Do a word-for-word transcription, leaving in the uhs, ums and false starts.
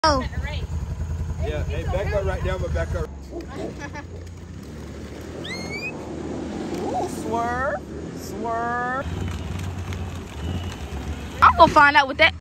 Oh. Yeah, hey, back up right now, but back up. Ooh, swerve, swerve. I'm gonna find out what that